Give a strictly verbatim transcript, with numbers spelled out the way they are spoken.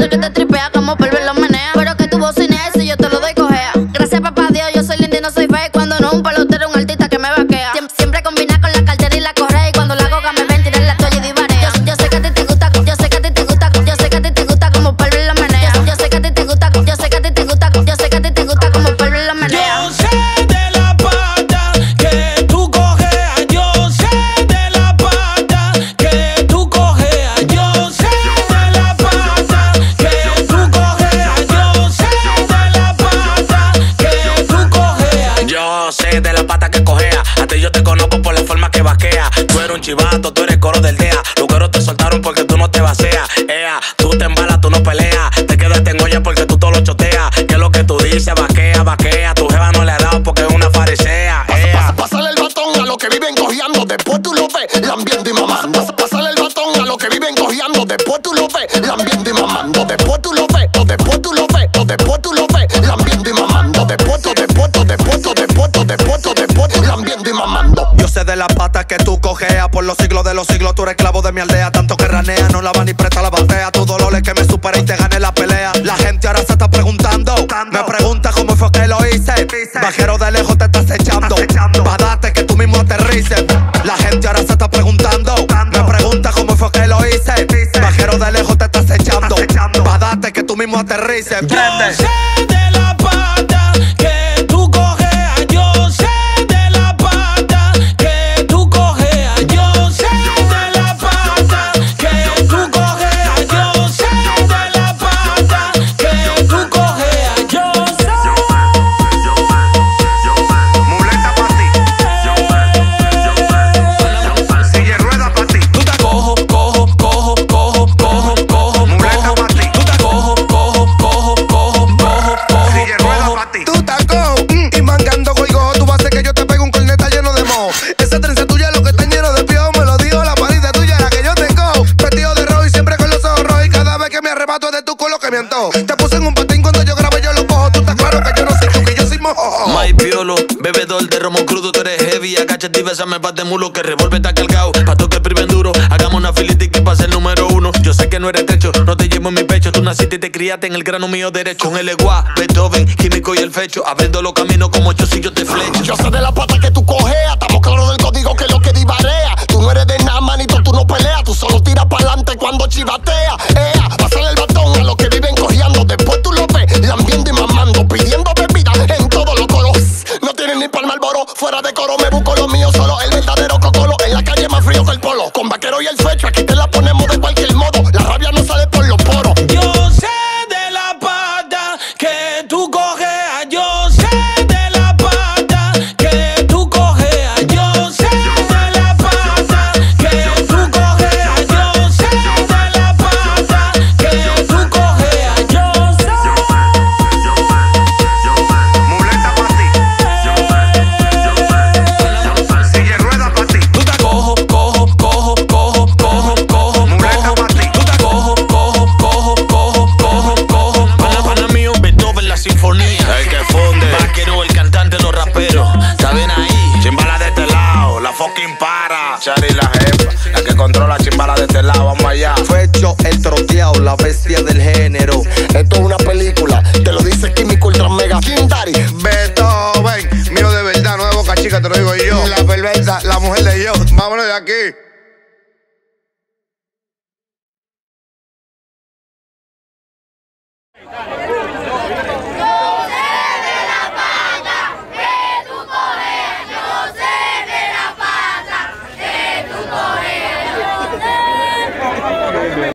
sé que te tripea como polvo lo menea. Pero que tu bocineas y yo te lo doy cojea. Gracias papá Dios, yo soy linda y no soy fake. Cuando no un pelotero, un artista que me vaquea. Siem Siempre combina con la cartera y la correa. Y cuando la goga me ven tirar la toalla y divarea. Yo, yo sé que a ti te gusta, yo sé que a ti te gusta, yo sé que a ti te gusta como polvo lo menea. Yo, yo sé que a ti te gusta, yo sé que a ti te gusta, yo sé que a ti te gusta como polvo lo menea. Yo sé de la pata que tú cojeas, yo sé de la pata que tú cojeas, yo sé de la pata que tú cojeas, yo sé de la pata que tú cojeas. Yo sé de la pata que cojea. A ti yo te conozco por la forma que vaquea. Tú eres un chivato, tú eres coro del D E A. Los cueros te soltaron porque tú no te vaceas. Ea, tú te embalas, tú no peleas. Te quedaste en olla porque tú todo lo choteas. Que es lo que tú dices, vaquea, vaquea. Tu jeva no le ha dado porque es una farisea. Ea. Pasa, pásale el batón a los que viven cojeando. Después tú lo ves, lambiendo y mamando. Pasa, pásale el batón a los que viven cojeando. Después tú lo ves, lambiendo y mamando. Después tú lo ves, o después tú lo ves, o después tú lo ves, lambiendo y mamando. Después, o después, o después, o después, o después, o después, lambiendo y mamando. Yo sé de la pata que tú cojeas. Por los siglos de los siglos tú eres esclavo de mi aldea. Tanto que ranea, no la va ni presta la batea. Tu dolor es que me supera y te gane la pelea. La gente ahora se está preguntando. Me pregunta cómo fue que lo hice. Bajero de lejos te estás echando. Pa' darte que tú mismo aterrices. La gente ahora se está preguntando. Me pregunta cómo fue que lo hice. Bajero de lejos te estás echando. Pa' darte que tú mismo aterrices. Yo sé de la pata que tú cojeas, yo sé de la pata que tú cojeas, yo sé de la pata que tú cojeas, yo sé de la pata que tú cojeas, yo sé. Muleta pa' ti. Silla de ruedas pa' ti. Tú te cojo, cojo, cojo, cojo, cojo, cojo, Muleta pa' ti. tú te cojo, cojo, cojo, cojo, cojo, cojo, Silla de ruedas cojo. pa' ti. Tú estás cojo, mm, y mangando goigo. Tú vas a hacer que yo te pegue un corneta lleno de moho. Esa trenza tuya lo que está lleno de piojo. Me lo dijo la parida tuya, la que yo te cojo. Vestido de rojo y siempre con los ojos rojos. Y cada vez que me arrebato de tu culo que me antojo. Te puse en un patín cuando yo grabé, yo lo cojo. Tú estás claro que yo no soy tú, que yo soy mojo. My Piolo, bebedor de romo crudo, tú eres heavy. Agáchate y bésame pa' de mulo, que revólver está cargado. Pa' toque el primer duro, hagamos una filita y que pase el número uno. Yo sé que no eres techo, no te llevo en mi pecho. Tú naciste y te criaste en el grano mío derecho. Con el Eguá, Beethoven, químico y el fecho. Abriendo los caminos como yo si yo te flecho. Yo sé de la pata que tú cojeas. Estamos claros del código que es lo que divarea. Tú no eres de nada, manito, tú no peleas. Tú solo tiras pa'lante cuando chivatea. Ea, pásale el batón a los que viven cojeando. Después tú lo ves, lambiendo y mamando. Pidiendo bebida en todos los coros. No tienen ni palma al boro. Fuera de coro me busco lo mío solo. El verdadero cocolo. En la calle más frío que el polo. Con vaquero y el fecho, aquí te la ponemos de cualquier modo. La rabia no sale por los poros. Yo sé de la pata que tú cojeas, yo sé de la pata que tú cojeas, yo sé de la pata que tú cojeas, yo sé de la pata que tú cojeas, yo sé. Muleta pa' ti. Silla de ruedas pa' ti. Tú te cojo, cojo, cojo, cojo, cojo, cojo, Muleta pa' ti. tú te cojo, cojo, cojo, cojo, cojo, cojo. Pana, pana mío, Beethoven la sinfonía. El que funde, Vaquero, el cantante, los raperos. ¿Está bien ahí? chimbala de este lado, la fucking para. Chari la jefa, la que controla chimbala de este lado, vamos allá. Fecho, el troteado, la bestia del género. Esto es una película. Te lo dice Químico Ultra Mega King Daddy. Beethoven, mío de verdad, no de boca chica, te lo digo yo. La perversa, la mujer de yo. Vámonos de aquí.